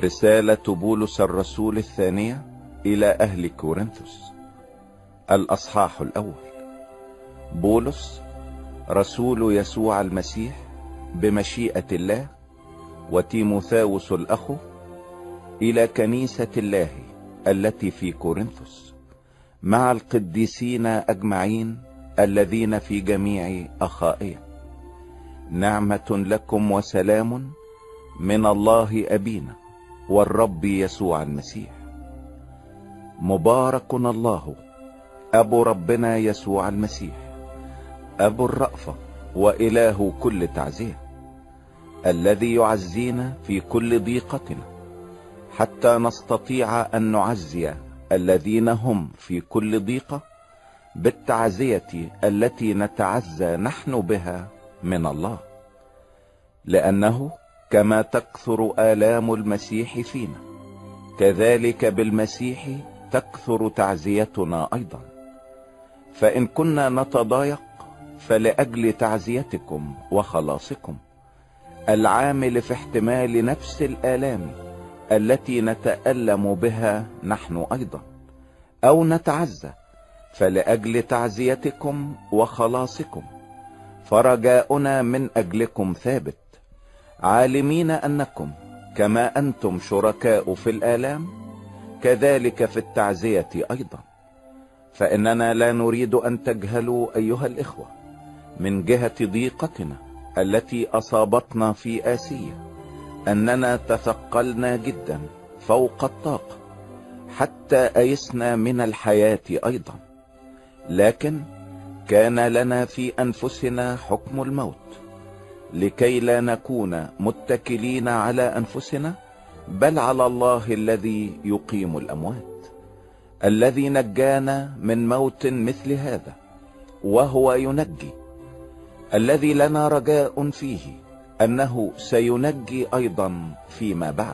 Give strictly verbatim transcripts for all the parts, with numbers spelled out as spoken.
رسالة بولس الرسول الثانية إلى أهل كورنثوس، الأصحاح الأول. بولس رسول يسوع المسيح بمشيئة الله، وتيموثاوس الأخ، إلى كنيسة الله التي في كورنثوس، مع القديسين أجمعين الذين في جميع أخائية. نعمة لكم وسلام من الله أبينا والرب يسوع المسيح. مبارك الله أبو ربنا يسوع المسيح، أبو الرأفة وإله كل تعزية، الذي يعزينا في كل ضيقتنا، حتى نستطيع أن نعزي الذين هم في كل ضيقة بالتعزية التي نتعزى نحن بها من الله، لأنه كما تكثر آلام المسيح فينا، كذلك بالمسيح تكثر تعزيتنا أيضا. فإن كنا نتضايق فلأجل تعزيتكم وخلاصكم، العامل في احتمال نفس الآلام التي نتألم بها نحن أيضا، أو نتعزى فلأجل تعزيتكم وخلاصكم. فرجاؤنا من أجلكم ثابت، عالمين أنكم كما أنتم شركاء في الآلام كذلك في التعزية أيضا. فإننا لا نريد أن تجهلوا أيها الإخوة من جهة ضيقتنا التي أصابتنا في آسيا، أننا تثقلنا جدا فوق الطاقة حتى أيسنا من الحياة أيضا. لكن كان لنا في أنفسنا حكم الموت، لكي لا نكون متكلين على أنفسنا، بل على الله الذي يقيم الأموات، الذي نجانا من موت مثل هذا، وهو ينجي، الذي لنا رجاء فيه أنه سينجي أيضا فيما بعد.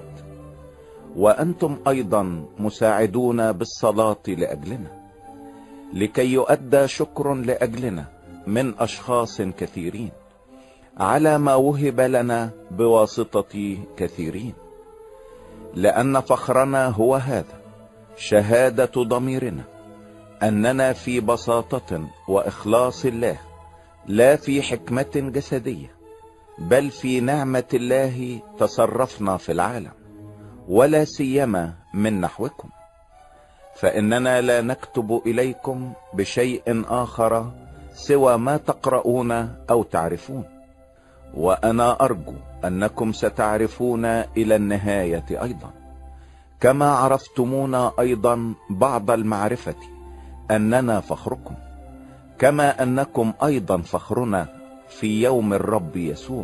وأنتم أيضا مساعدون بالصلاة لأجلنا، لكي يؤدى شكر لأجلنا من أشخاص كثيرين على ما وهب لنا بواسطة كثيرين، لأن فخرنا هو هذا، شهادة ضميرنا أننا في بساطة وإخلاص الله، لا في حكمة جسدية، بل في نعمة الله تصرفنا في العالم، ولا سيما من نحوكم. فإننا لا نكتب إليكم بشيء آخر سوى ما تقرؤون أو تعرفون، وأنا أرجو أنكم ستعرفون إلى النهاية أيضا، كما عرفتمونا أيضا بعض المعرفة، أننا فخركم، كما أنكم أيضا فخرنا في يوم الرب يسوع.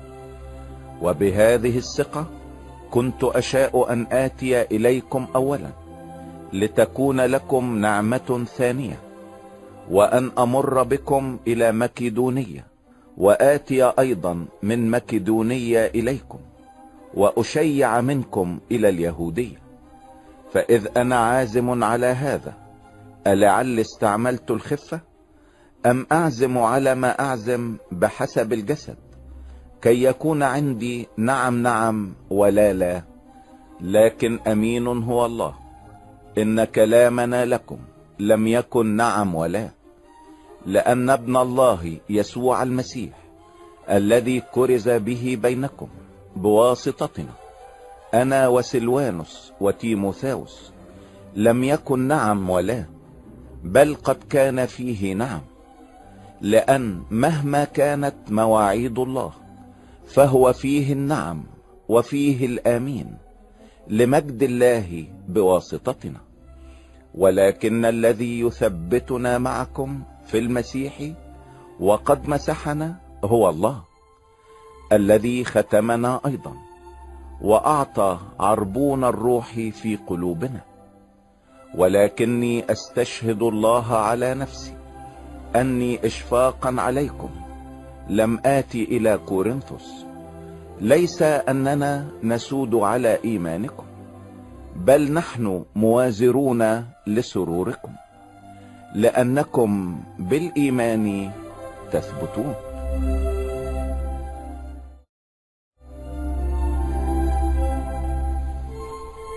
وبهذه الثقة كنت أشاء أن آتي إليكم أولا، لتكون لكم نعمة ثانية، وأن أمر بكم إلى مكدونية، وآتي أيضا من مكدونية إليكم، وأشيع منكم إلى اليهودية. فإذ أنا عازم على هذا، ألعل استعملت الخفة، أم أعزم على ما أعزم بحسب الجسد، كي يكون عندي نعم نعم ولا لا؟ لكن أمين هو الله، إن كلامنا لكم لم يكن نعم ولا، لأن ابن الله يسوع المسيح الذي كرز به بينكم بواسطتنا، أنا وسلوانوس وتيموثاوس، لم يكن نعم ولا، بل قد كان فيه نعم. لأن مهما كانت مواعيد الله فهو فيه النعم وفيه الآمين، لمجد الله بواسطتنا. ولكن الذي يثبتنا معكم في المسيح وقد مسحنا هو الله، الذي ختمنا أيضا، وأعطى عربون الروح في قلوبنا. ولكني أستشهد الله على نفسي أني إشفاقا عليكم لم آتي إلى كورنثوس، ليس أننا نسود على إيمانكم، بل نحن موازرون لسروركم، لأنكم بالإيمان تثبتون.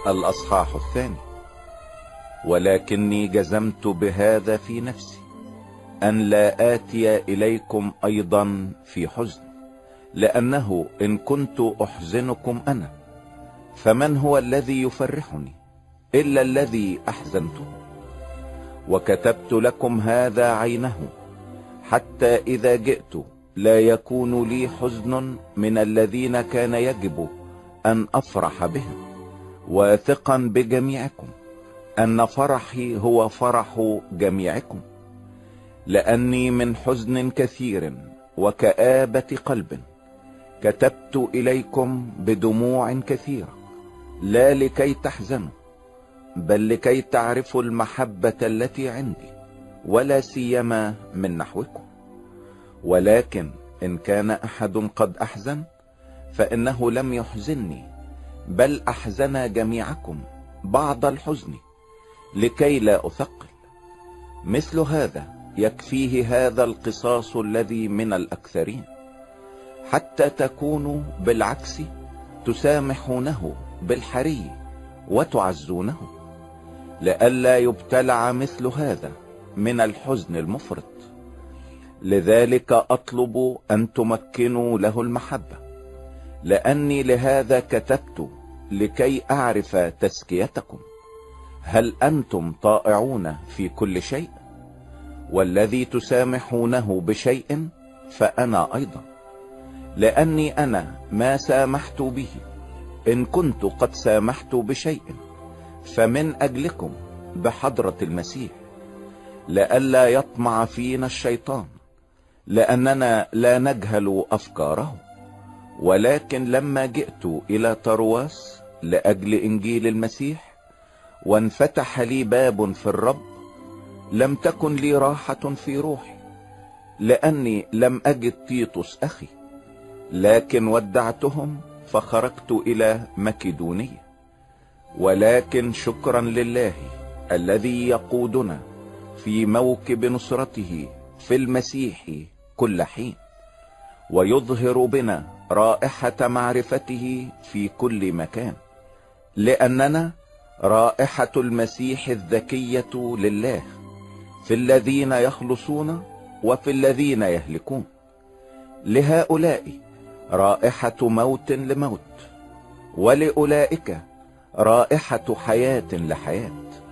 الأصحاح الثاني. ولكني جزمت بهذا في نفسي أن لا آتي إليكم أيضا في حزن، لأنه إن كنت أحزنكم أنا فمن هو الذي يفرحني إلا الذي أحزنته؟ وكتبت لكم هذا عينه، حتى إذا جئت لا يكون لي حزن من الذين كان يجب أن أفرح بهم، واثقا بجميعكم أن فرحي هو فرح جميعكم، لأني من حزن كثير وكآبة قلب كتبت إليكم بدموع كثيرة، لا لكي تحزنوا بل لكي تعرفوا المحبة التي عندي، ولا سيما من نحوكم. ولكن إن كان أحد قد أحزن فإنه لم يحزنني، بل أحزن جميعكم بعض الحزن، لكي لا أثقل. مثل هذا يكفيه هذا القصاص الذي من الأكثرين، حتى تكونوا بالعكس تسامحونه بالحري وتعزونه، لئلا يبتلع مثل هذا من الحزن المفرط. لذلك أطلب أن تمكنوا له المحبة، لأني لهذا كتبت لكي أعرف تزكيتكم، هل أنتم طائعون في كل شيء؟ والذي تسامحونه بشيء فأنا أيضا، لأني أنا ما سامحت به إن كنت قد سامحت بشيء فمن أجلكم بحضرة المسيح، لئلا يطمع فينا الشيطان، لأننا لا نجهل أفكاره. ولكن لما جئت إلى طرواس لأجل إنجيل المسيح وانفتح لي باب في الرب، لم تكن لي راحة في روحي، لأني لم أجد تيتوس أخي، لكن ودعتهم فخرجت إلى مكدونية. ولكن شكرا لله الذي يقودنا في موكب نصرته في المسيح كل حين، ويظهر بنا رائحة معرفته في كل مكان، لأننا رائحة المسيح الذكية لله في الذين يخلصون وفي الذين يهلكون. لهؤلاء رائحة موت لموت، ولأولئك رائحة حياة لحياة.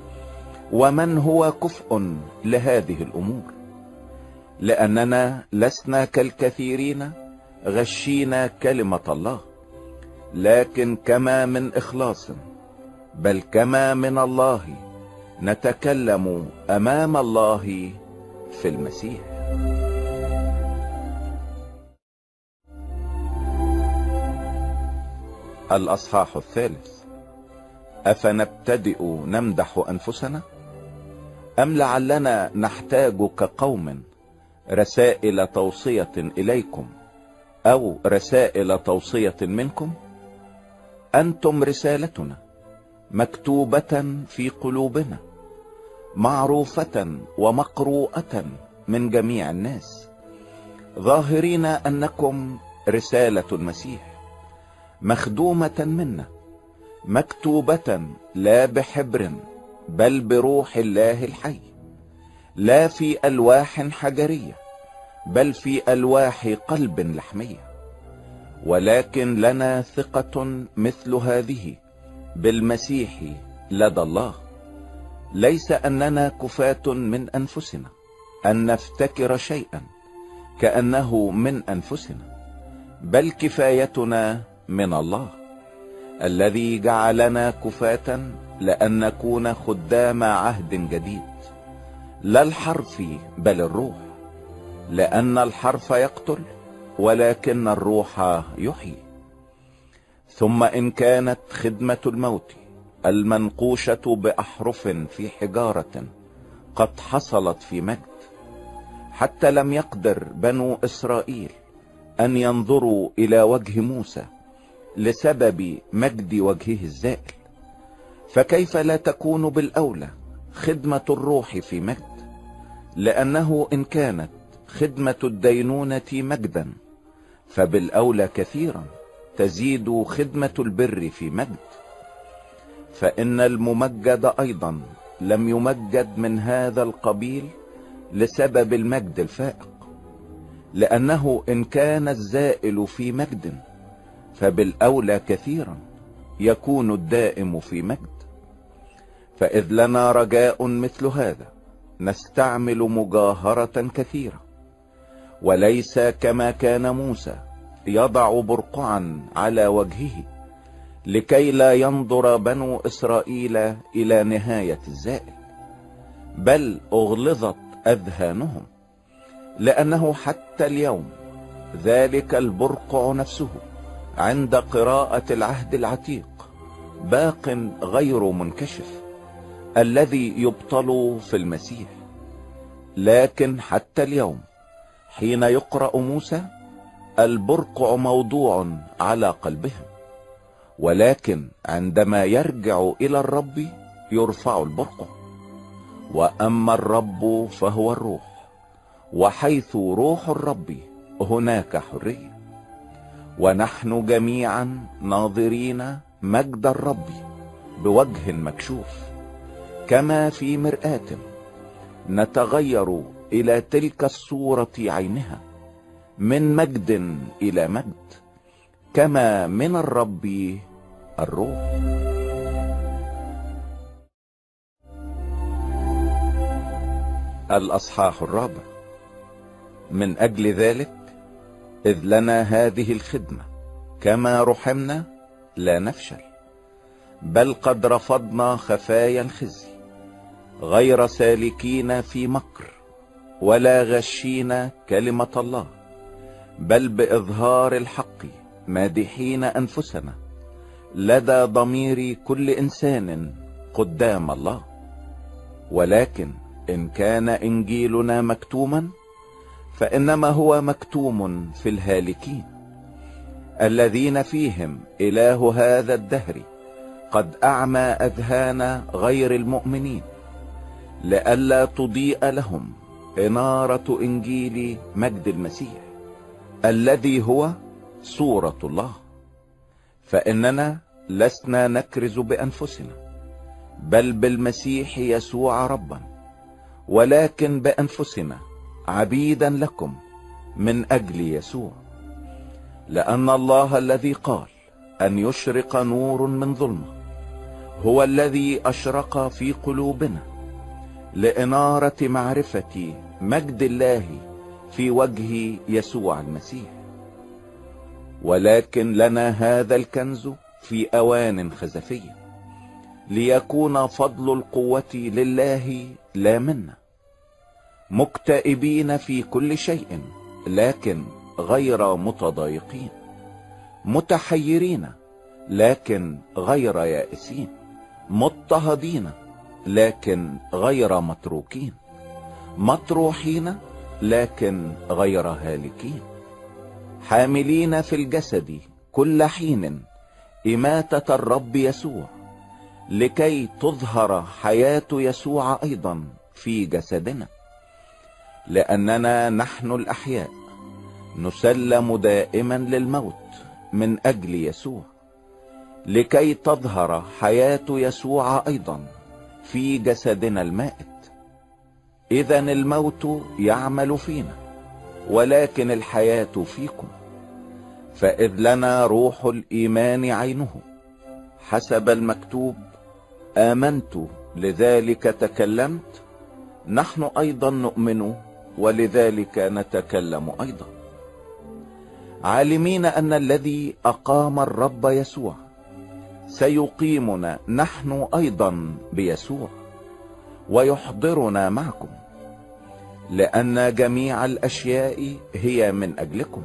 ومن هو كفء لهذه الأمور؟ لأننا لسنا كالكثيرين غشينا كلمة الله، لكن كما من إخلاص بل كما من الله نتكلم أمام الله في المسيح. الأصحاح الثالث. أفنبتدئ نمدح أنفسنا؟ أم لعلنا نحتاج كقوم رسائل توصية إليكم أو رسائل توصية منكم؟ أنتم رسالتنا، مكتوبة في قلوبنا، معروفة ومقروءة من جميع الناس، ظاهرين أنكم رسالة المسيح، مخدومة منا، مكتوبة لا بحبر بل بروح الله الحي، لا في ألواح حجرية بل في ألواح قلب لحمية. ولكن لنا ثقة مثل هذه بالمسيح لدى الله، ليس أننا كفاة من أنفسنا أن نفتكر شيئا كأنه من أنفسنا، بل كفايتنا من الله الذي جعلنا كفاة لأن نكون خدام عهد جديد، لا الحرف بل الروح، لأن الحرف يقتل ولكن الروح يحيي. ثم إن كانت خدمة الموت المنقوشة بأحرف في حجارة قد حصلت في مجد، حتى لم يقدر بنو إسرائيل أن ينظروا إلى وجه موسى لسبب مجد وجهه الزائل، فكيف لا تكون بالأولى خدمة الروح في مجد؟ لأنه إن كانت خدمة الدينونة مجدا فبالأولى كثيرا تزيد خدمة البر في مجد. فإن الممجد أيضا لم يمجد من هذا القبيل لسبب المجد الفائق، لأنه إن كان الزائل في مجد فبالأولى كثيرا يكون الدائم في مجد. فإذ لنا رجاء مثل هذا نستعمل مجاهرة كثيرة، وليس كما كان موسى يضع برقعا على وجهه لكي لا ينظر بنو إسرائيل إلى نهاية الزائل، بل أغلظت أذهانهم، لأنه حتى اليوم ذلك البرقع نفسه عند قراءة العهد العتيق باق غير منكشف الذي يبطل في المسيح. لكن حتى اليوم حين يقرأ موسى البرقع موضوع على قلبهم، ولكن عندما يرجع إلى الرب يرفع البرقع. وأما الرب فهو الروح، وحيث روح الرب هناك حرية. ونحن جميعا ناظرين مجد الرب بوجه مكشوف كما في مرآة، نتغير إلى تلك الصورة عينها من مجد إلى مجد، كما من الرب الروح. الأصحاح الرابع. من أجل ذلك إذ لنا هذه الخدمة كما رحمنا لا نفشل، بل قد رفضنا خفايا الخزي، غير سالكين في مكر ولا غشين كلمة الله، بل بإظهار الحق مادحين أنفسنا لدى ضمير كل إنسان قدام الله. ولكن إن كان إنجيلنا مكتوما فإنما هو مكتوم في الهالكين، الذين فيهم إله هذا الدهر قد أعمى أذهان غير المؤمنين، لئلا تضيء لهم إنارة إنجيل مجد المسيح الذي هو صورة الله. فإننا لسنا نكرز بأنفسنا، بل بالمسيح يسوع ربا، ولكن بأنفسنا عبيدا لكم من أجل يسوع، لأن الله الذي قال أن يشرق نور من ظلمة هو الذي أشرق في قلوبنا لإنارة معرفة مجد الله في وجه يسوع المسيح. ولكن لنا هذا الكنز في أوان خزفية، ليكون فضل القوة لله لا منا، مكتئبين في كل شيء لكن غير متضايقين، متحيرين لكن غير يائسين، مضطهدين لكن غير متروكين، مطروحين لكن غير هالكين، حاملين في الجسد كل حين إماتة الرب يسوع، لكي تظهر حياة يسوع أيضا في جسدنا. لأننا نحن الأحياء نسلم دائما للموت من أجل يسوع، لكي تظهر حياة يسوع أيضا في جسدنا المائت. إذن الموت يعمل فينا ولكن الحياة فيكم. فإذ لنا روح الإيمان عينه حسب المكتوب آمنت لذلك تكلمت، نحن أيضا نؤمن ولذلك نتكلم أيضا، عالمين أن الذي أقام الرب يسوع سيقيمنا نحن أيضا بيسوع ويحضرنا معكم، لأن جميع الأشياء هي من أجلكم،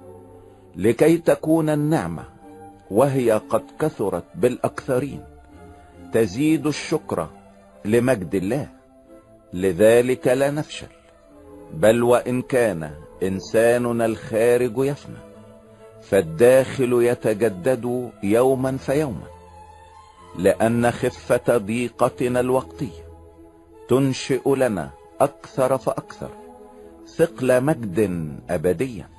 لكي تكون النعمة وهي قد كثرت بالأكثرين تزيد الشكر لمجد الله. لذلك لا نفشل، بل وإن كان إنساننا الخارج يفنى فالداخل يتجدد يوما فيوما، لأن خفة ضيقتنا الوقتية تنشئ لنا أكثر فأكثر ثقل مجد أبديا.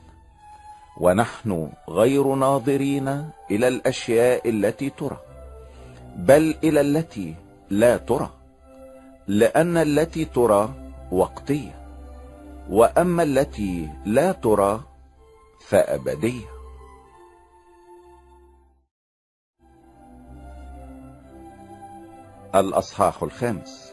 ونحن غير ناظرين إلى الأشياء التي ترى، بل إلى التي لا ترى، لأن التي ترى وقتية، وأما التي لا ترى فأبدية. الأصحاح الخامس.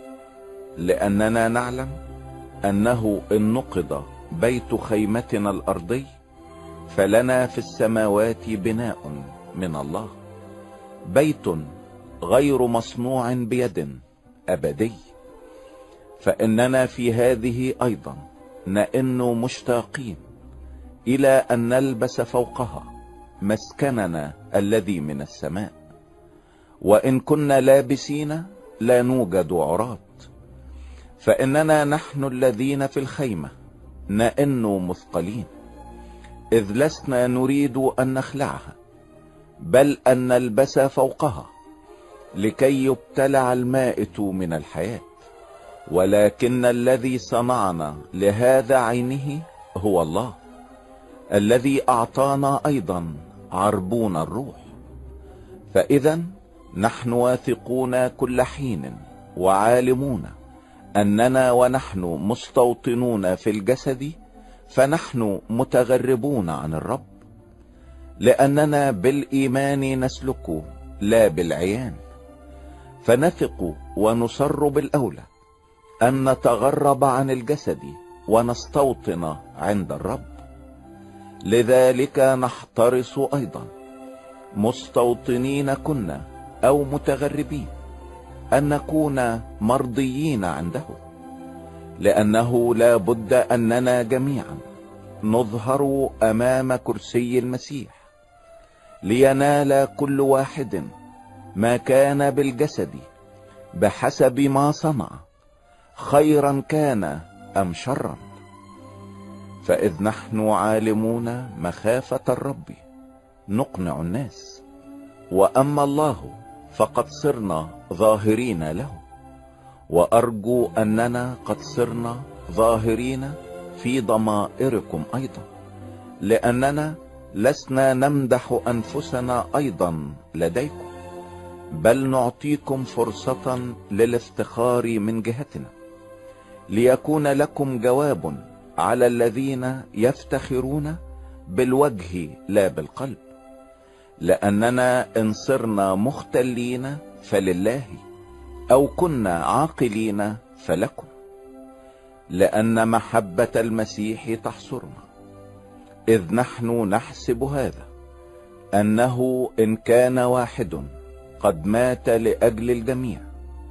لأننا نعلم أنه إن نقض بيت خيمتنا الأرضي فلنا في السماوات بناء من الله، بيت غير مصنوع بيد، أبدي. فإننا في هذه أيضا نئن مشتاقين إلى أن نلبس فوقها مسكننا الذي من السماء، وإن كنا لابسين لا نوجد عراة. فإننا نحن الذين في الخيمة نئن مثقلين، إذ لسنا نريد أن نخلعها، بل أن نلبس فوقها، لكي يبتلع المائت من الحياة. ولكن الذي صنعنا لهذا عينه هو الله، الذي أعطانا أيضا عربون الروح. فإذا نحن واثقون كل حين وعالمون أننا ونحن مستوطنون في الجسد فنحن متغربون عن الرب، لأننا بالإيمان نسلك لا بالعيان. فنثق ونصر بالأولى أن نتغرب عن الجسد ونستوطن عند الرب. لذلك نحترس أيضا مستوطنين كنا أو متغربين أن نكون مرضيين عنده، لأنه لا بد أننا جميعا نظهر أمام كرسي المسيح، لينال كل واحد ما كان بالجسد بحسب ما صنع، خيرا كان أم شرا. فإذ نحن عالمون مخافة الرب نقنع الناس، وأما الله فقد صرنا ظاهرين له. وأرجو أننا قد صرنا ظاهرين في ضمائركم أيضا، لأننا لسنا نمدح أنفسنا أيضا لديكم، بل نعطيكم فرصة للافتخار من جهتنا، ليكون لكم جواب على الذين يفتخرون بالوجه لا بالقلب. لأننا إن صرنا مختلين فلله، أو كنا عاقلين فلكم، لأن محبة المسيح تحصرنا، إذ نحن نحسب هذا، أنه إن كان واحد قد مات لأجل الجميع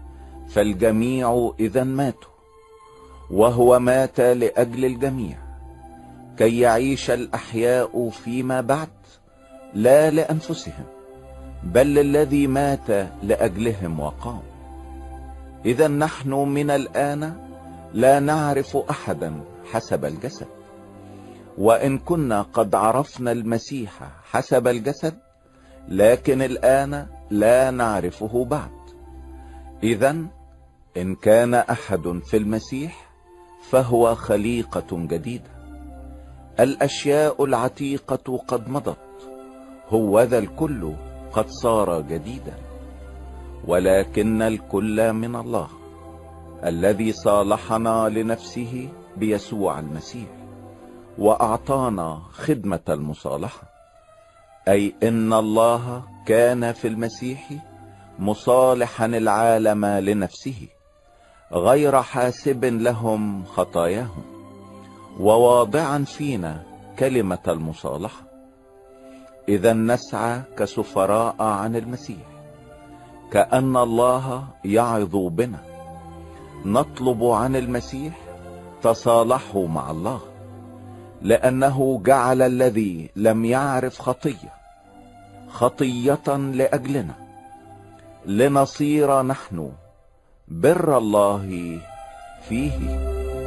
فالجميع إذا ماتوا، وهو مات لأجل الجميع كي يعيش الأحياء فيما بعد لا لأنفسهم، بل للذي مات لأجلهم وقام. إذا نحن من الآن لا نعرف أحدا حسب الجسد، وإن كنا قد عرفنا المسيح حسب الجسد، لكن الآن لا نعرفه بعد. إذا إن كان أحد في المسيح فهو خليقة جديدة، الأشياء العتيقة قد مضت، هوذا الكل قد صار جديدا. ولكن الكل من الله، الذي صالحنا لنفسه بيسوع المسيح وأعطانا خدمة المصالحة، أي إن الله كان في المسيح مصالحا العالم لنفسه، غير حاسب لهم خطاياهم، وواضعا فينا كلمة المصالحة. إذا نسعى كسفراء عن المسيح، كأن الله يعظ بنا، نطلب عن المسيح تصالحوا مع الله، لأنه جعل الذي لم يعرف خطية خطية لأجلنا، لنصير نحن بر الله فيه.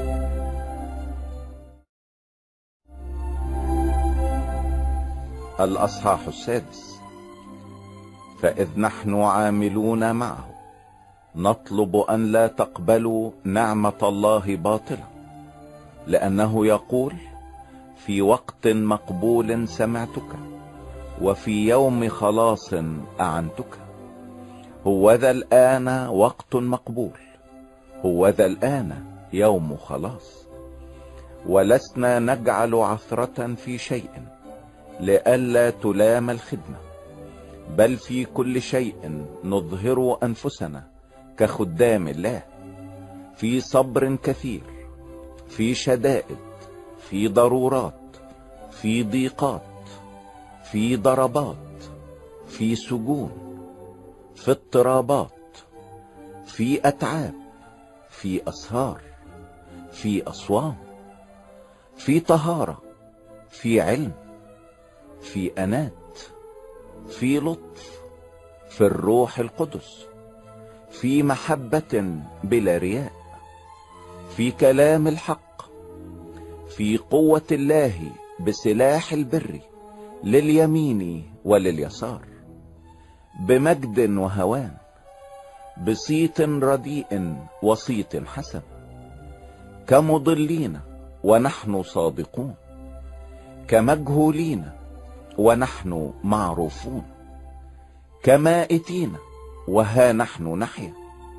الأصحاح السادس. فإذ نحن عاملون معه نطلب أن لا تقبلوا نعمة الله باطلة، لأنه يقول: في وقت مقبول سمعتك، وفي يوم خلاص أعنتك. هوذا الآن وقت مقبول، هوذا الآن يوم خلاص. ولسنا نجعل عثرة في شيء لئلا تلام الخدمة، بل في كل شيء نظهر أنفسنا كخدام الله، في صبر كثير، في شدائد، في ضرورات، في ضيقات، في ضربات، في سجون، في اضطرابات، في أتعاب، في أسهار، في أصوام، في طهارة، في علم، في أنات، في لطف، في الروح القدس، في محبة بلا رياء، في كلام الحق، في قوة الله بسلاح البر لليمين ولليسار، بمجد وهوان، بصيت رديء وصيت حسن، كمضلين ونحن صادقون، كمجهولين ونحن معروفون، كمائتين وها نحن نحيا،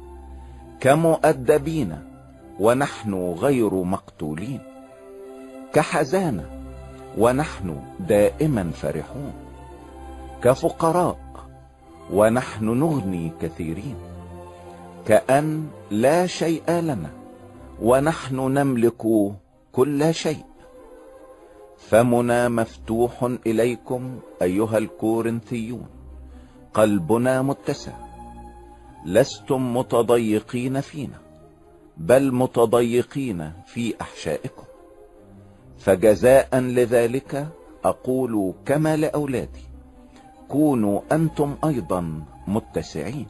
كمؤدبين ونحن غير مقتولين، كحزانة ونحن دائما فرحون، كفقراء ونحن نغني كثيرين، كأن لا شيء لنا ونحن نملك كل شيء. فمنا مفتوح إليكم أيها الكورنثيون، قلبنا متسع، لستم متضيقين فينا، بل متضيقين في أحشائكم. فجزاء لذلك أقول كما لأولادي، كونوا أنتم أيضا متسعين.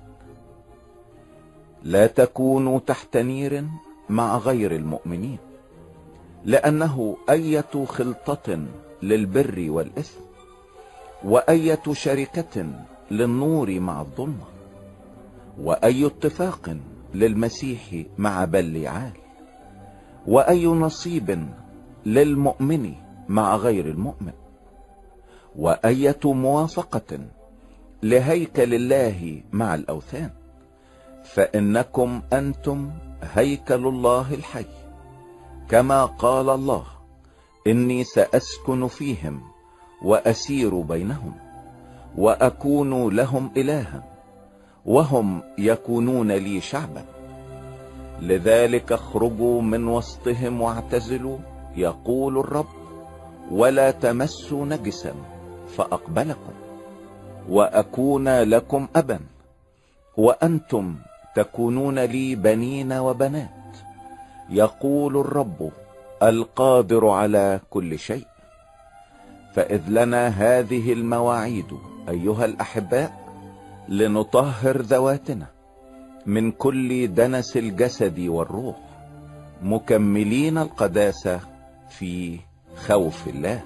لا تكونوا تحت نير مع غير المؤمنين، لأنه أية خلطة للبر والإثم، وأية شركة للنور مع الظلمة، وأي اتفاق للمسيح مع بليعال، وأي نصيب للمؤمن مع غير المؤمن، وأية موافقة لهيكل الله مع الأوثان. فإنكم أنتم هيكل الله الحي، كما قال الله: إني سأسكن فيهم وأسير بينهم، وأكون لهم إلها، وهم يكونون لي شعبا. لذلك اخرجوا من وسطهم واعتزلوا، يقول الرب، ولا تمسوا نجسا فأقبلكم، وأكون لكم أبا، وأنتم تكونون لي بنين وبنات، يقول الرب القادر على كل شيء. فإذ لنا هذه المواعيد أيها الأحباء، لنطهر ذواتنا من كل دنس الجسد والروح، مكملين القداسة في خوف الله.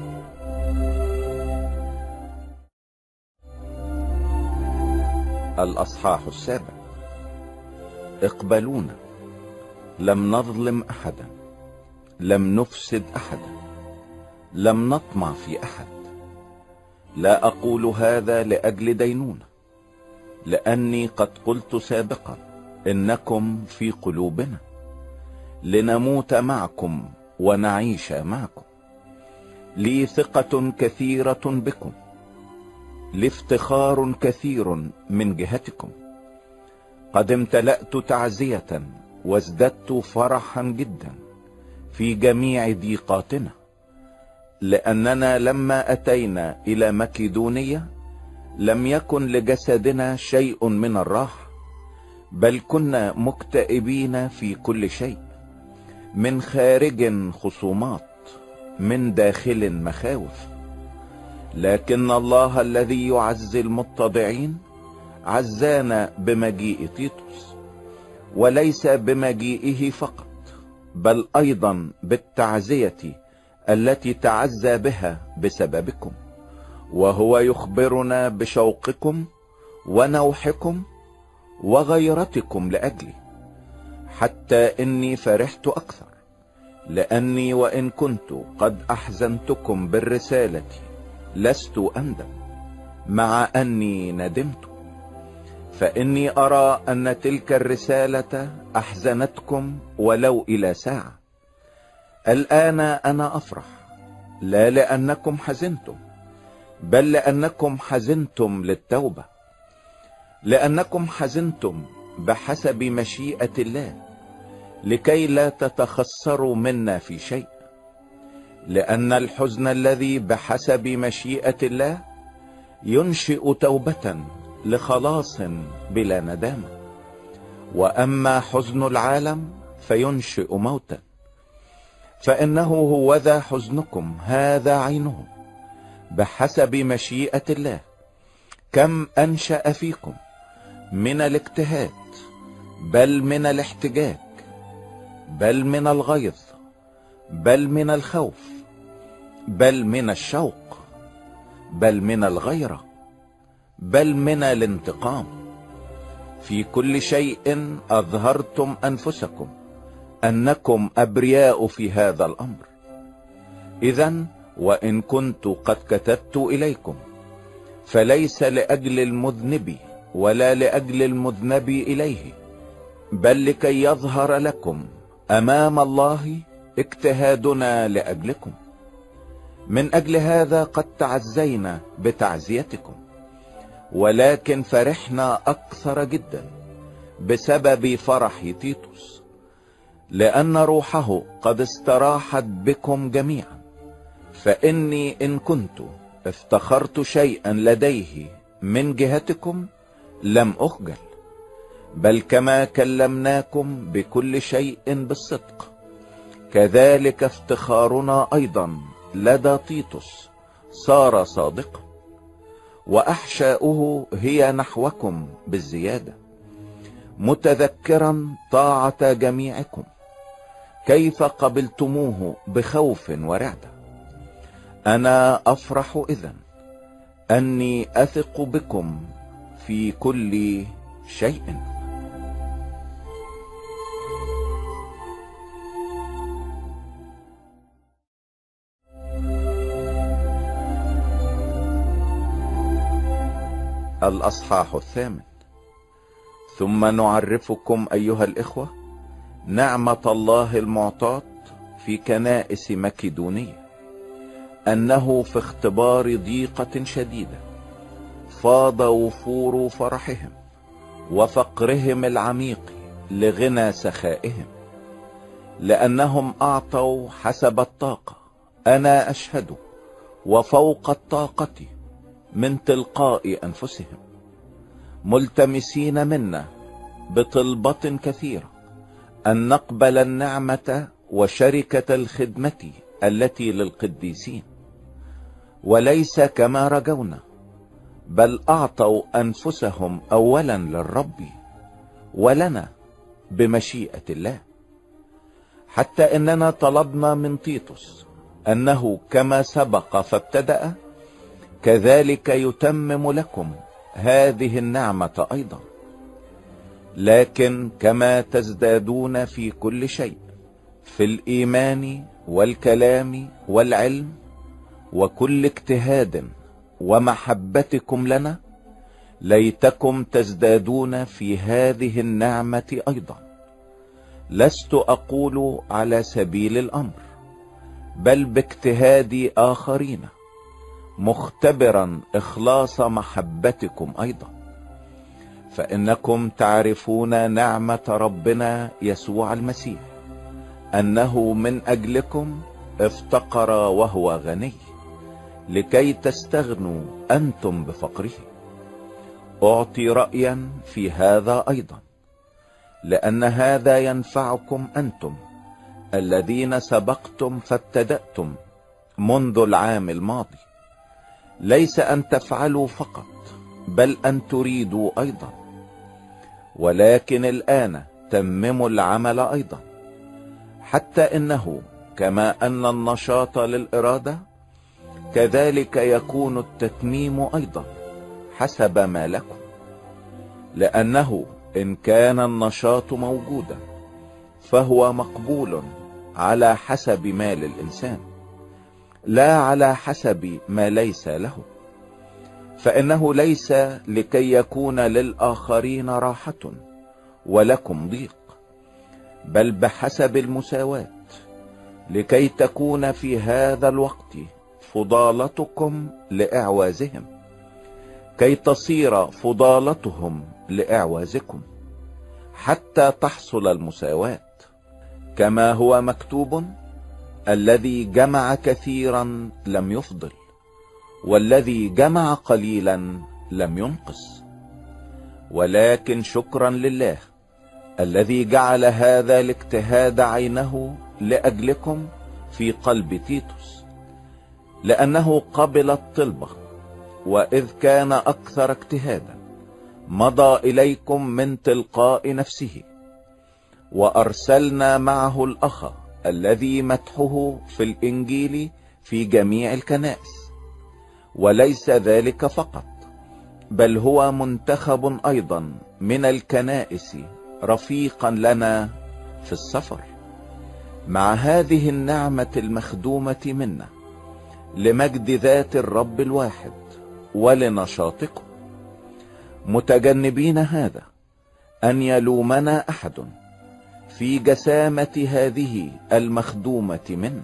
الأصحاح السابع. اقبلونا، لم نظلم أحدا، لم نفسد أحدا، لم نطمع في أحد. لا أقول هذا لأجل دينونة، لأني قد قلت سابقا إنكم في قلوبنا، لنموت معكم ونعيش معكم. لي ثقة كثيرة بكم، لافتخار كثير من جهتكم. قد امتلأت تعزية وازددت فرحا جدا في جميع ضيقاتنا، لأننا لما أتينا إلى مكيدونية لم يكن لجسدنا شيء من الراحة، بل كنا مكتئبين في كل شيء، من خارج خصومات، من داخل مخاوف. لكن الله الذي يعزي المتضعين عزانا بمجيء تيتوس، وليس بمجيئه فقط، بل أيضا بالتعزية التي تعزى بها بسببكم، وهو يخبرنا بشوقكم ونوحكم وغيرتكم لأجلي، حتى إني فرحت أكثر، لأني وإن كنت قد أحزنتكم بالرسالة لست أندم، مع أني ندمت. فإني أرى أن تلك الرسالة أحزنتكم ولو إلى ساعة. الآن أنا أفرح، لا لأنكم حزنتم، بل لأنكم حزنتم للتوبة، لأنكم حزنتم بحسب مشيئة الله، لكي لا تتخسروا منا في شيء. لأن الحزن الذي بحسب مشيئة الله ينشئ توبة لخلاص بلا ندامة، وأما حزن العالم فينشئ موتا. فإنه هو ذا حزنكم هذا عينه بحسب مشيئة الله، كم أنشأ فيكم من الاجتهاد، بل من الاحتجاج، بل من الغيظ، بل من الخوف، بل من الشوق، بل من الغيرة، بل من الانتقام. في كل شيء أظهرتم أنفسكم أنكم أبرياء في هذا الأمر. إذن وإن كنت قد كتبت إليكم فليس لأجل المذنب ولا لأجل المذنب إليه، بل لكي يظهر لكم أمام الله اجتهادنا لأجلكم. من أجل هذا قد تعزينا بتعزيتكم، ولكن فرحنا أكثر جدا بسبب فرح تيتوس، لأن روحه قد استراحت بكم جميعا. فإني إن كنت افتخرت شيئا لديه من جهتكم لم أخجل، بل كما كلمناكم بكل شيء بالصدق، كذلك افتخارنا أيضا لدى تيتوس صار صادقا، وأحشاؤه هي نحوكم بالزيادة، متذكرا طاعة جميعكم كيف قبلتموه بخوف ورعدة. أنا أفرح إذن أني أثق بكم في كل شيء. الأصحاح الثامن. ثم نعرفكم أيها الإخوة نعمة الله المعطاة في كنائس مكدونية، أنه في اختبار ضيقة شديدة فاض وفور فرحهم وفقرهم العميق لغنى سخائهم، لأنهم أعطوا حسب الطاقة، أنا أشهد، وفوق الطاقة من تلقاء أنفسهم، ملتمسين منا بطلبة كثيرة أن نقبل النعمة وشركة الخدمة التي للقديسين، وليس كما رجونا، بل أعطوا أنفسهم أولا للرب ولنا بمشيئة الله، حتى إننا طلبنا من تيتوس أنه كما سبق فابتدأ كذلك يتمم لكم هذه النعمة أيضا. لكن كما تزدادون في كل شيء، في الإيمان والكلام والعلم وكل اجتهاد ومحبتكم لنا، ليتكم تزدادون في هذه النعمة أيضا. لست أقول على سبيل الأمر، بل باجتهاد آخرين، مختبرا إخلاص محبتكم أيضا. فإنكم تعرفون نعمة ربنا يسوع المسيح، أنه من أجلكم افتقر وهو غني، لكي تستغنوا أنتم بفقره. أعطي رأيا في هذا أيضا، لأن هذا ينفعكم أنتم الذين سبقتم فابتدأتم منذ العام الماضي، ليس أن تفعلوا فقط، بل أن تريدوا أيضا. ولكن الآن تمموا العمل أيضا، حتى إنه كما أن النشاط للإرادة، كذلك يكون التتميم أيضا حسب ما لكم. لأنه إن كان النشاط موجودا فهو مقبول على حسب ما للإنسان، لا على حسب ما ليس له. فإنه ليس لكي يكون للآخرين راحة ولكم ضيق، بل بحسب المساواة، لكي تكون في هذا الوقت فضالتكم لإعوازهم، كي تصير فضالتهم لإعوازكم، حتى تحصل المساواة، كما هو مكتوب: الذي جمع كثيرا لم يفضل، والذي جمع قليلا لم ينقص. ولكن شكرا لله الذي جعل هذا الاجتهاد عينه لأجلكم في قلب تيتوس، لأنه قبل الطلبة، وإذ كان أكثر اجتهادا مضى إليكم من تلقاء نفسه. وأرسلنا معه الأخ الذي مدحه في الإنجيل في جميع الكنائس، وليس ذلك فقط، بل هو منتخب أيضا من الكنائس رفيقا لنا في السفر، مع هذه النعمة المخدومة منا لمجد ذات الرب الواحد ولنشاطكم، متجنبين هذا أن يلومنا أحد في جسامة هذه المخدومة منا،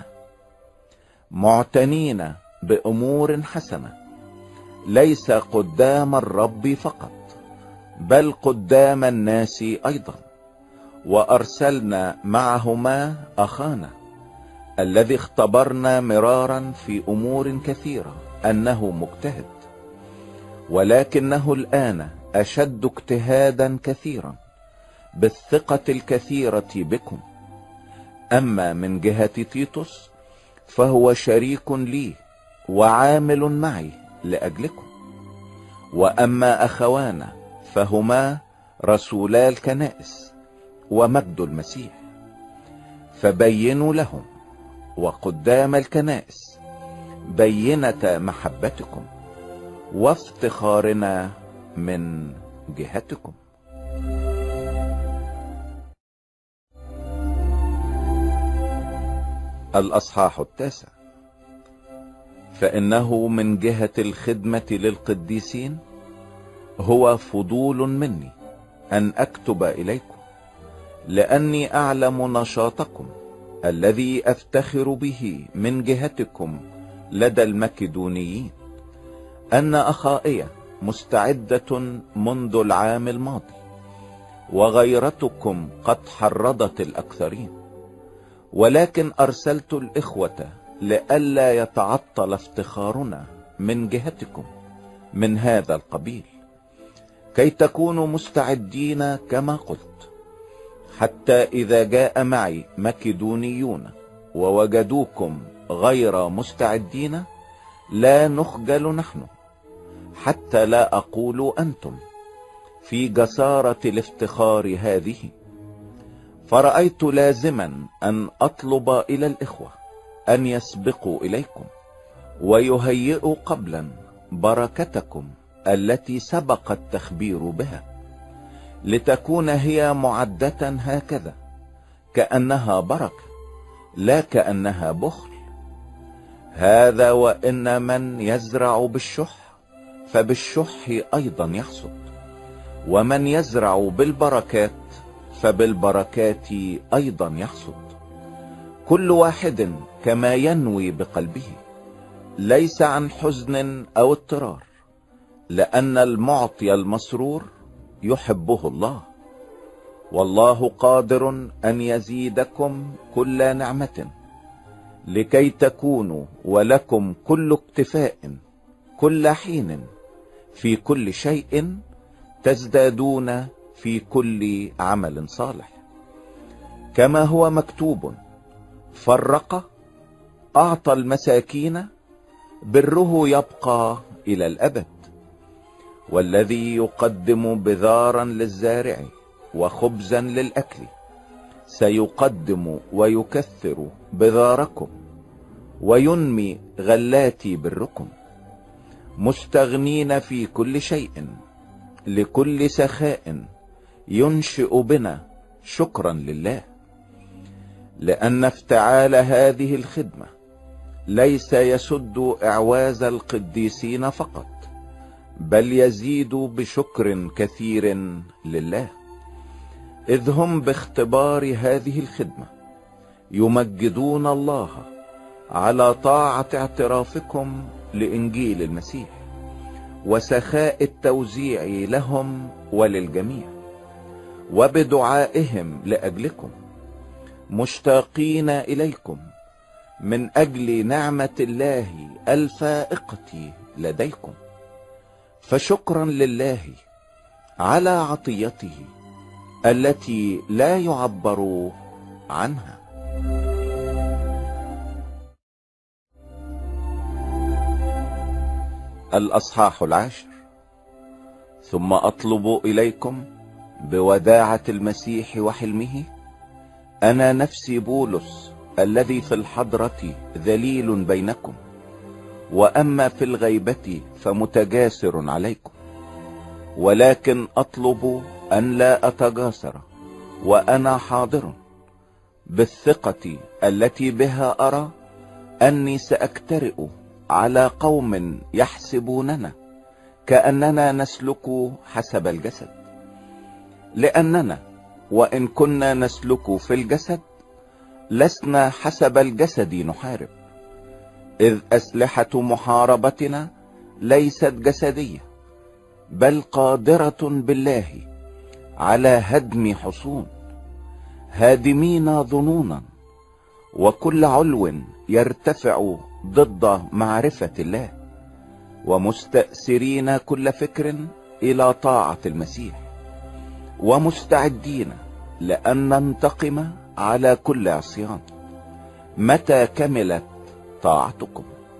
معتنين بأمور حسنة، ليس قدام الرب فقط، بل قدام الناس أيضا. وأرسلنا معهما أخانا الذي اختبرنا مرارا في أمور كثيرة أنه مجتهد، ولكنه الآن أشد اجتهادا كثيرا بالثقة الكثيرة بكم. أما من جهة تيتوس فهو شريك لي وعامل معي لأجلكم. وأما أخوانا فهما رسولا الكنائس ومجد المسيح، فبينوا لهم وقدام الكنائس بينة محبتكم وافتخارنا من جهتكم. الأصحاح التاسع. فإنه من جهة الخدمة للقديسين هو فضول مني أن أكتب إليكم، لأني أعلم نشاطكم الذي أفتخر به من جهتكم لدى المكدونيين، أن أخائي مستعدة منذ العام الماضي، وغيرتكم قد حرضت الأكثرين. ولكن أرسلت الإخوة لئلا يتعطل افتخارنا من جهتكم من هذا القبيل، كي تكونوا مستعدين كما قلت، حتى إذا جاء معي مكدونيون ووجدوكم غير مستعدين لا نخجل نحن، حتى لا أقول أنتم، في جسارة الافتخار هذه. فرأيت لازما أن أطلب إلى الإخوة أن يسبقوا إليكم ويهيئوا قبلا بركتكم التي سبق التخبير بها، لتكون هي معدة هكذا كأنها بركة لا كأنها بخل. هذا وإن من يزرع بالشح فبالشح أيضا يحصد، ومن يزرع بالبركات فبالبركات أيضا يحصد، كل واحد كما ينوي بقلبه، ليس عن حزن أو اضطرار، لأن المعطي المسرور يحبه الله. والله قادر أن يزيدكم كل نعمة، لكي تكونوا ولكم كل اكتفاء كل حين في كل شيء، تزدادون في كل عمل صالح، كما هو مكتوب: فرق، أعطى المساكين، بره يبقى إلى الأبد. والذي يقدم بذارا للزارع وخبزا للأكل سيقدم ويكثر بذاركم وينمي غلات بركم، مستغنين في كل شيء لكل سخاء ينشئ بنا شكرا لله، لأن افتعال هذه الخدمة ليس يسد إعواز القديسين فقط، بل يزيدوا بشكر كثير لله، إذ هم باختبار هذه الخدمة يمجدون الله على طاعة اعترافكم لإنجيل المسيح وسخاء التوزيع لهم وللجميع، وبدعائهم لأجلكم مشتاقين إليكم من أجل نعمة الله الفائقة لديكم، فشكرا لله على عطيته التي لا يعبر عنها. الأصحاح العاشر. ثم أطلب إليكم بوداعة المسيح وحلمه، أنا نفسي بولس الذي في الحضرة ذليل بينكم، وأما في الغيبة فمتجاسر عليكم، ولكن أطلب أن لا أتجاسر وأنا حاضر، بالثقة التي بها أرى أني سأكترئ على قوم يحسبوننا كأننا نسلك حسب الجسد، لأننا وإن كنا نسلك في الجسد لسنا حسب الجسد نحارب، إذ أسلحة محاربتنا ليست جسدية بل قادرة بالله على هدم حصون، هادمين ظنونا وكل علو يرتفع ضد معرفة الله، ومستأسرين كل فكر إلى طاعة المسيح، ومستعدين لأن ننتقم على كل عصيان متى كملت طاعتكم.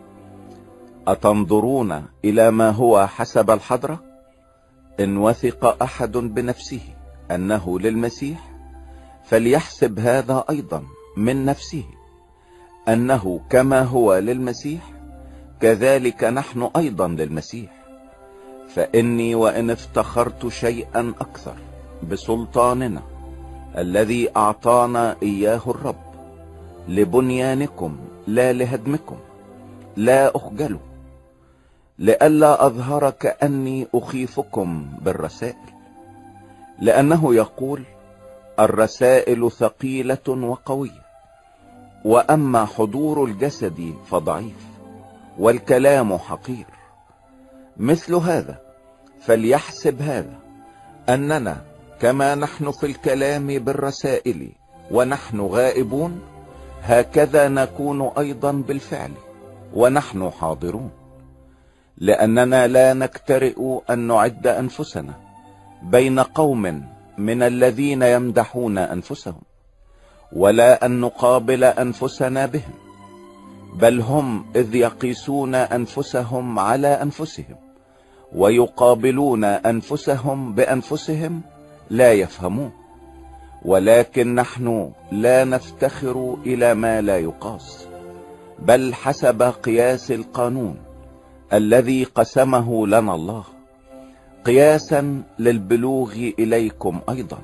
أتنظرون إلى ما هو حسب الحضرة؟ إن وثق أحد بنفسه أنه للمسيح فليحسب هذا أيضا من نفسه، أنه كما هو للمسيح كذلك نحن أيضا للمسيح. فإني وإن افتخرت شيئا أكثر بسلطاننا الذي أعطانا إياه الرب لبنيانكم لا لهدمكم، لا أخجل، لئلا أظهر كأني أخيفكم بالرسائل، لأنه يقول: الرسائل ثقيلة وقوية، وأما حضور الجسد فضعيف، والكلام حقير. مثل هذا فليحسب هذا، أننا كما نحن في الكلام بالرسائل ونحن غائبون، هكذا نكون أيضا بالفعل ونحن حاضرون، لأننا لا نكترئ أن نعد أنفسنا بين قوم من الذين يمدحون أنفسهم، ولا أن نقابل أنفسنا بهم، بل هم إذ يقيسون أنفسهم على أنفسهم ويقابلون أنفسهم بأنفسهم لا يفهمون. ولكن نحن لا نفتخر إلى ما لا يقاس، بل حسب قياس القانون الذي قسمه لنا الله، قياسا للبلوغ إليكم أيضا،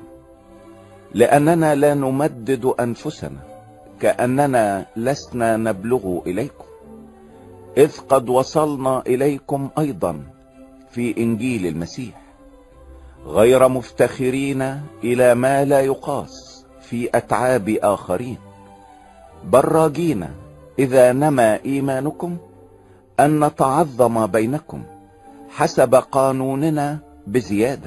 لأننا لا نمدد أنفسنا كأننا لسنا نبلغ إليكم، إذ قد وصلنا إليكم أيضا في إنجيل المسيح، غير مفتخرين إلى ما لا يقاس في أتعاب آخرين، بل راجين إذا نما إيمانكم أن نتعظم بينكم حسب قانوننا بزيادة،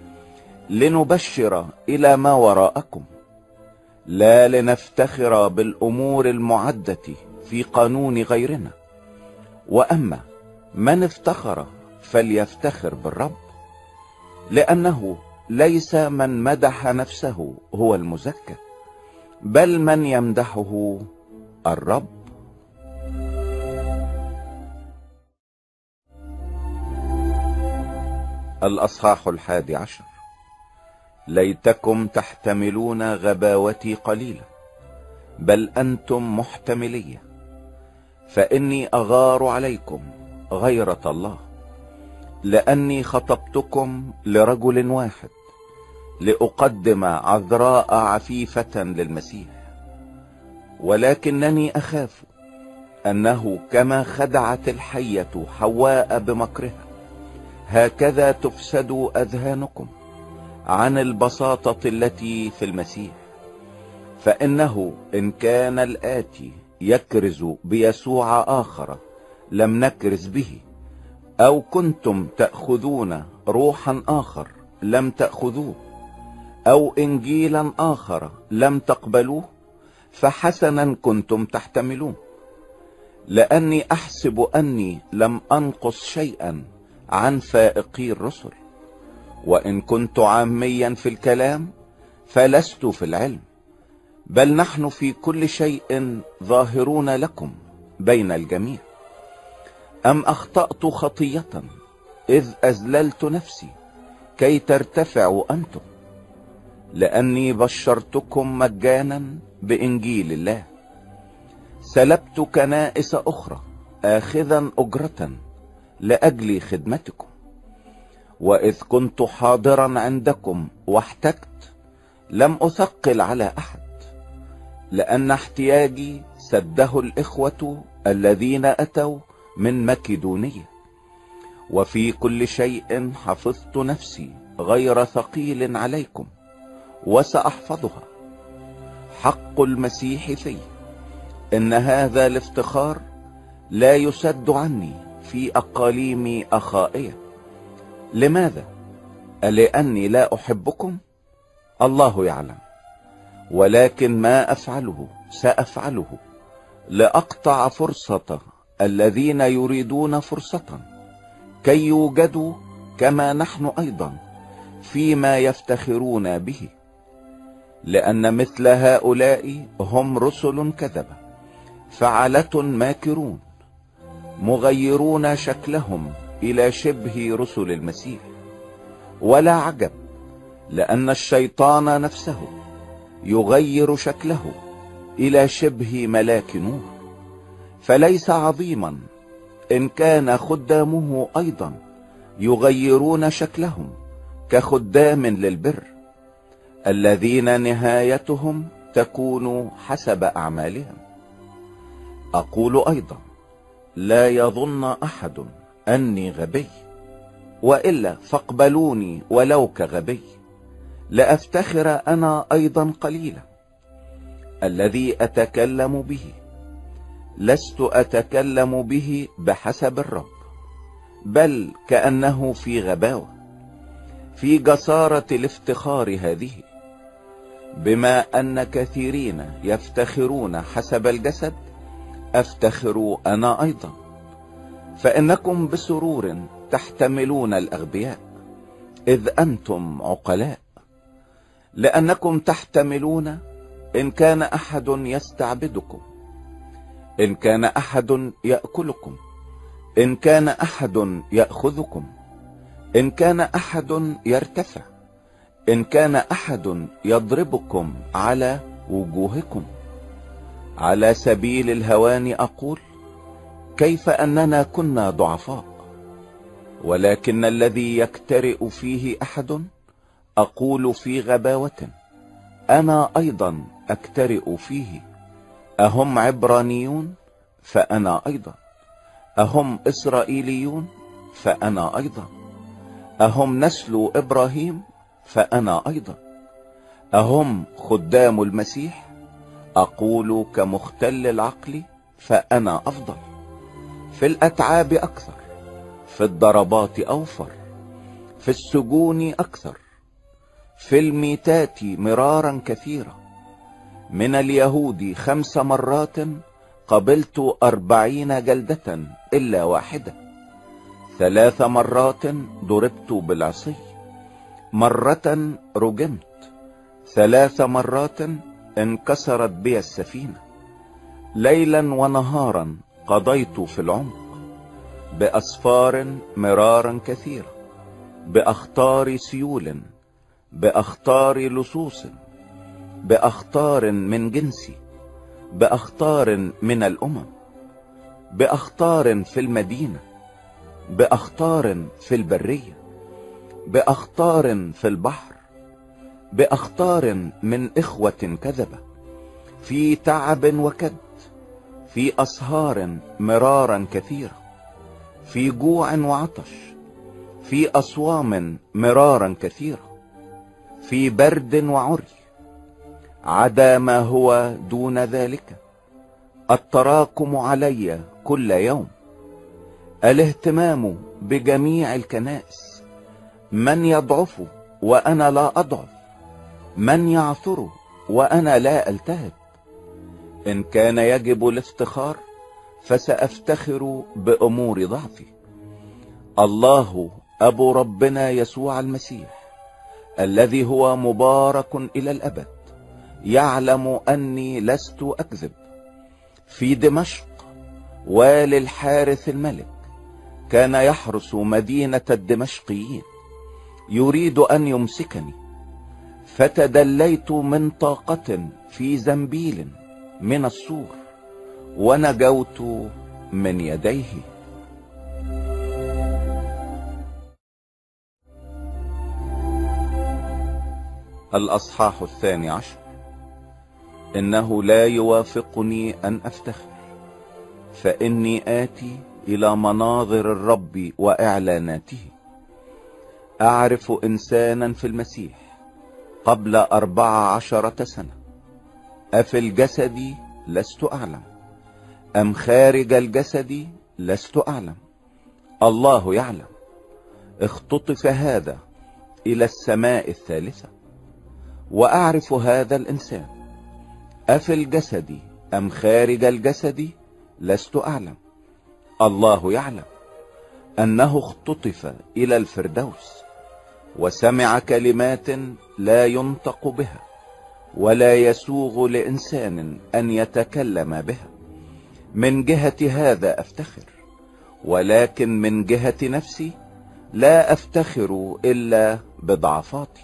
لنبشر إلى ما وراءكم، لا لنفتخر بالأمور المعدة في قانون غيرنا. وأما من افتخر فليفتخر بالرب، لأنه ليس من مدح نفسه هو المزكى، بل من يمدحه الرب. الأصحاح الحادي عشر. ليتكم تحتملون غباوتي قليلا، بل أنتم محتملية، فإني أغار عليكم غيرة الله، لأني خطبتكم لرجل واحد لأقدم عذراء عفيفة للمسيح، ولكنني أخاف أنه كما خدعت الحية حواء بمكرها هكذا تفسد أذهانكم عن البساطة التي في المسيح. فإنه إن كان الآتي يكرز بيسوع آخر لم نكرز به، أو كنتم تأخذون روحا آخر لم تأخذوه، أو إنجيلا آخر لم تقبلوه، فحسنا كنتم تحتملون، لأني أحسب أني لم أنقص شيئا عن فائقي الرسل. وإن كنت عاميا في الكلام فلست في العلم، بل نحن في كل شيء ظاهرون لكم بين الجميع. أم أخطأت خطية إذ أذللت نفسي كي ترتفعوا أنتم؟ لأني بشرتكم مجانا بإنجيل الله. سلبت كنائس أخرى آخذا أجرة لأجل خدمتكم. وإذ كنت حاضرا عندكم واحتجت لم أثقل على أحد، لأن احتياجي سده الإخوة الذين أتوا من مكدونية. وفي كل شيء حفظت نفسي غير ثقيل عليكم، وسأحفظها. حق المسيح في إن هذا الافتخار لا يسد عني في أقاليم أخائية. لماذا؟ ألأني لا أحبكم؟ الله يعلم. ولكن ما أفعله سأفعله لأقطع فرصة الذين يريدون فرصة، كي يوجدوا كما نحن أيضا فيما يفتخرون به. لأن مثل هؤلاء هم رسل كذبة، فعلة ماكرون، مغيرون شكلهم إلى شبه رسل المسيح. ولا عجب، لأن الشيطان نفسه يغير شكله إلى شبه ملاك نور. فليس عظيما إن كان خدامه أيضا يغيرون شكلهم كخدام للبر، الذين نهايتهم تكون حسب أعمالهم. أقول أيضا: لا يظن أحد أني غبي، وإلا فاقبلوني ولو كغبي، لأفتخر أنا أيضا قليلا. الذي أتكلم به لست أتكلم به بحسب الرب، بل كأنه في غباوة، في جسارة الافتخار هذه، بما أن كثيرين يفتخرون حسب الجسد أفتخر أنا أيضا. فإنكم بسرور تحتملون الأغبياء إذ أنتم عقلاء، لأنكم تحتملون إن كان أحد يستعبدكم، إن كان أحد يأكلكم، إن كان أحد يأخذكم، إن كان أحد يرتفع، إن كان أحد يضربكم على وجوهكم. على سبيل الهوان أقول: كيف أننا كنا ضعفاء، ولكن الذي يكترئ فيه أحد أقول في غباوة أنا أيضا أكترئ فيه. أهم عبرانيون فأنا أيضا، أهم إسرائيليون فأنا أيضا، أهم نسل إبراهيم فأنا أيضا، أهم خدام المسيح أقول كمختل العقل فأنا أفضل. في الأتعاب أكثر، في الضربات أوفر، في السجون أكثر، في الميتات مرارا كثيرا. من اليهود خمس مرات قبلت أربعين جلدة إلا واحدة. ثلاث مرات ضربت بالعصي، مرة رجمت، ثلاث مرات انكسرت بي السفينة. ليلا ونهارا قضيت في العمق، بأسفار مرارا كثيرة، بأخطار سيول، بأخطار لصوص، بأخطار من جنسي، بأخطار من الأمم، بأخطار في المدينة، بأخطار في البرية، بأخطار في البحر، بأخطار من إخوة كذبة، في تعب وكد، في أسهار مرارا كثيرة، في جوع وعطش، في أصوام مرارا كثيرة، في برد وعري، عدا ما هو دون ذلك، التراكم علي كل يوم، الاهتمام بجميع الكنائس، من يضعف وأنا لا أضعف، من يعثر وأنا لا ألتهب. إن كان يجب الافتخار فسأفتخر بأمور ضعفي. الله أبو ربنا يسوع المسيح الذي هو مبارك إلى الأبد يعلم أني لست أكذب. في دمشق والي الحارث الملك كان يحرس مدينة الدمشقيين يريد أن يمسكني، فتدليت من طاقة في زنبيل من السور ونجوت من يديه. الأصحاح الثاني عشر. إنه لا يوافقني أن أفتخر، فإني آتي إلى مناظر الرب وإعلاناته. أعرف إنسانا في المسيح قبل أربع عشرة سنة، أفي الجسد لست أعلم أم خارج الجسد لست أعلم، الله يعلم. اختطف هذا إلى السماء الثالثة. وأعرف هذا الإنسان أفي الجسد أم خارج الجسد لست أعلم، الله يعلم، أنه اختطف إلى الفردوس، وسمع كلمات لا ينطق بها ولا يسوغ لإنسان أن يتكلم بها. من جهة هذا أفتخر، ولكن من جهة نفسي لا أفتخر إلا بضعفاتي.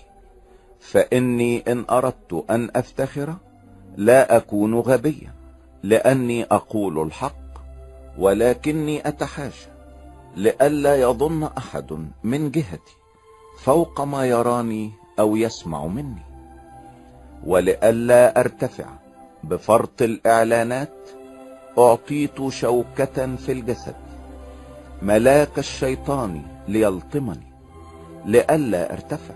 فإني إن أردت أن أفتخر لا أكون غبيا، لأني أقول الحق، ولكني أتحاشى لئلا يظن أحد من جهتي فوق ما يراني أو يسمع مني، ولئلا أرتفع بفرط الإعلانات. أعطيت شوكة في الجسد، ملاك الشيطان ليلطمني لئلا أرتفع.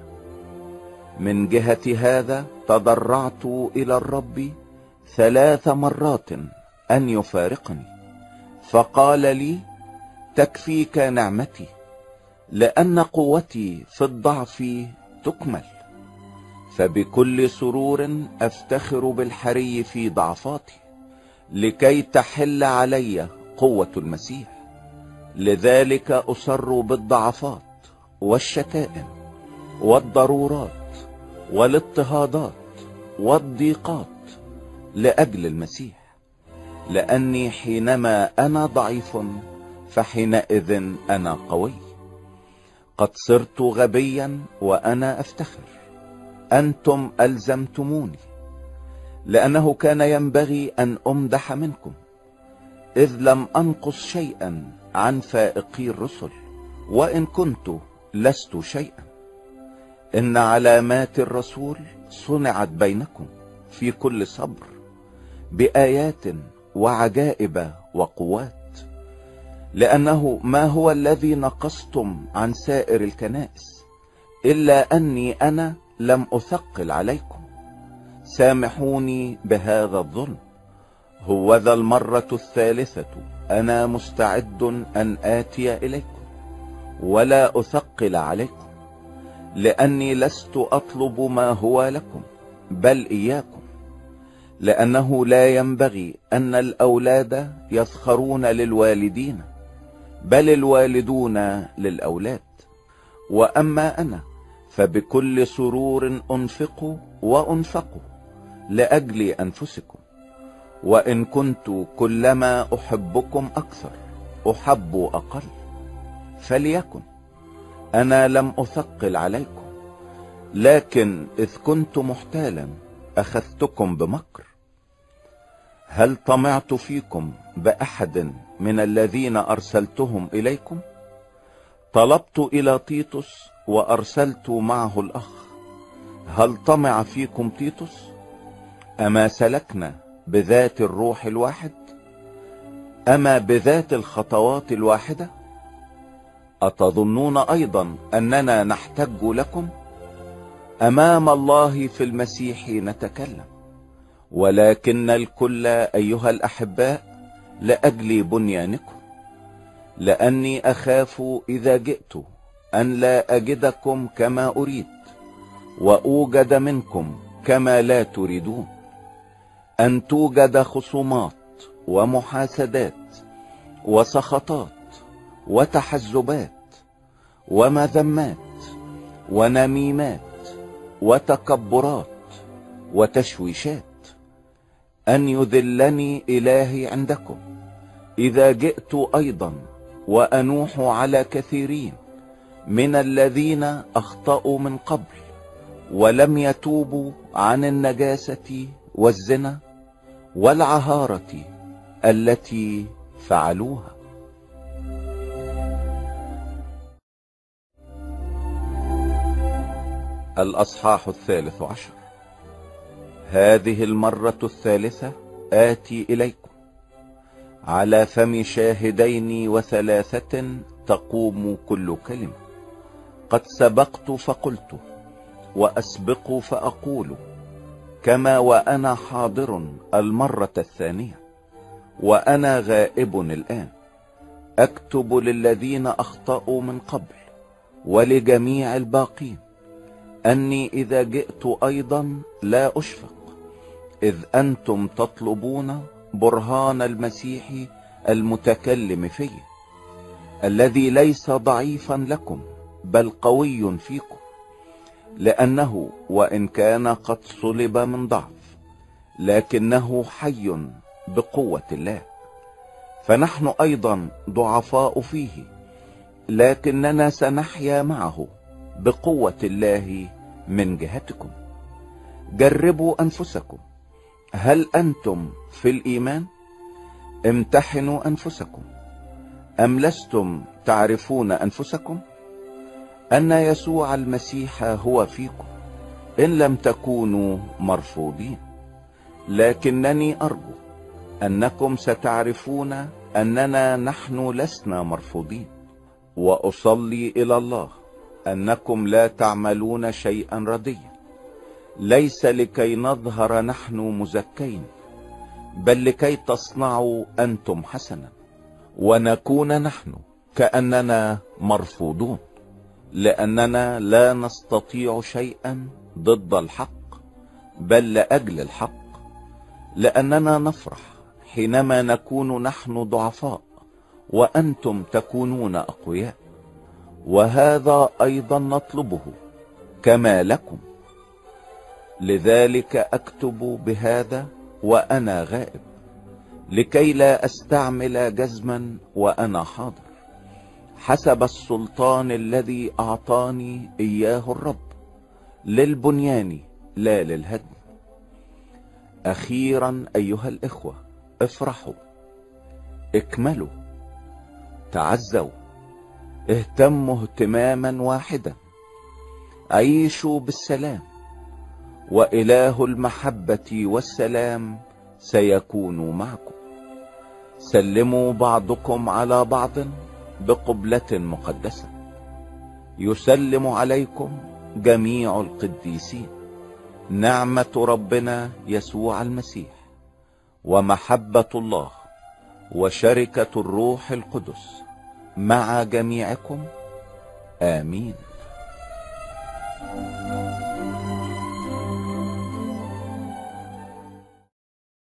من جهة هذا تضرعت إلى الرب ثلاث مرات أن يفارقني، فقال لي: تكفيك نعمتي، لأن قوتي في الضعف تكمل. فبكل سرور أفتخر بالحري في ضعفاتي، لكي تحل علي قوة المسيح. لذلك أصر بالضعفات والشتائم والضرورات والاضطهادات والضيقات لأجل المسيح، لأني حينما أنا ضعيف فحينئذ أنا قوي. قد صرت غبيا وأنا أفتخر، أنتم ألزمتموني، لأنه كان ينبغي أن أمدح منكم، إذ لم أنقص شيئا عن فائقي الرسل، وإن كنت لست شيئا. إن علامات الرسول صنعت بينكم في كل صبر بآيات وعجائب وقوات، لأنه ما هو الذي نقصتم عن سائر الكنائس إلا أني أنا لم أثقل عليكم. سامحوني بهذا الظلم. هوذا المرة الثالثة أنا مستعد أن آتي إليكم ولا أثقل عليكم، لأني لست أطلب ما هو لكم بل إياكم. لأنه لا ينبغي أن الأولاد يفخرون للوالدين، بل الوالدون للأولاد. وأما أنا فبكل سرور أنفق وأنفق لأجل أنفسكم، وإن كنت كلما أحبكم أكثر أحب أقل، فليكن. أنا لم أثقل عليكم، لكن إذ كنت محتالا أخذتكم بمكر. هل طمعت فيكم بأحد من الذين أرسلتهم إليكم؟ طلبت إلى تيتوس وأرسلت معه الأخ. هل طمع فيكم تيتوس؟ أما سلكنا بذات الروح الواحد؟ أما بذات الخطوات الواحدة؟ أتظنون أيضا أننا نحتج لكم؟ أمام الله في المسيح نتكلم، ولكن الكل أيها الأحباء لأجل بنيانكم، لأني أخاف إذا جئت أن لا أجدكم كما أريد وأوجد منكم كما لا تريدون، أن توجد خصومات ومحاسدات وسخطات وتحزبات ومذمات ونميمات وتكبرات وتشويشات، أن يذلني إلهي عندكم إذا جئت أيضا وأنوح على كثيرين من الذين أخطأوا من قبل ولم يتوبوا عن النجاسة والزنا والعهارة التي فعلوها. الأصحاح الثالث عشر. هذه المرة الثالثة آتي إليكم على فم شاهدين وثلاثة تقوم كل كلمة. قد سبقت فقلت وأسبق فأقول، كما وأنا حاضر المرة الثانية وأنا غائب الآن، أكتب للذين أخطأوا من قبل ولجميع الباقين أني إذا جئت أيضا لا أشفق، إذ أنتم تطلبون برهان المسيح المتكلم فيه، الذي ليس ضعيفا لكم بل قوي فيكم، لأنه وإن كان قد صلب من ضعف لكنه حي بقوة الله. فنحن أيضا ضعفاء فيه لكننا سنحيا معه بقوة الله من جهتكم. جربوا أنفسكم، هل أنتم في الإيمان؟ امتحنوا أنفسكم، أم لستم تعرفون أنفسكم أن يسوع المسيح هو فيكم إن لم تكونوا مرفوضين؟ لكنني أرجو أنكم ستعرفون أننا نحن لسنا مرفوضين، وأصلي إلى الله أنكم لا تعملون شيئا رديا، ليس لكي نظهر نحن مزكين، بل لكي تصنعوا أنتم حسنا، ونكون نحن كأننا مرفوضون، لأننا لا نستطيع شيئا ضد الحق بل لأجل الحق، لأننا نفرح حينما نكون نحن ضعفاء وأنتم تكونون أقوياء، وهذا أيضا نطلبه كما لكم. لذلك أكتب بهذا وأنا غائب، لكي لا أستعمل جزما وأنا حاضر، حسب السلطان الذي أعطاني إياه الرب، للبنيان لا للهدم. أخيرا أيها الإخوة، افرحوا، اكملوا، تعزوا، اهتموا اهتماما واحدا، عيشوا بالسلام، وإله المحبة والسلام سيكون معكم. سلموا بعضكم على بعض بقبلة مقدسة. يسلم عليكم جميع القديسين. نعمة ربنا يسوع المسيح ومحبة الله وشركة الروح القدس مع جميعكم. آمين.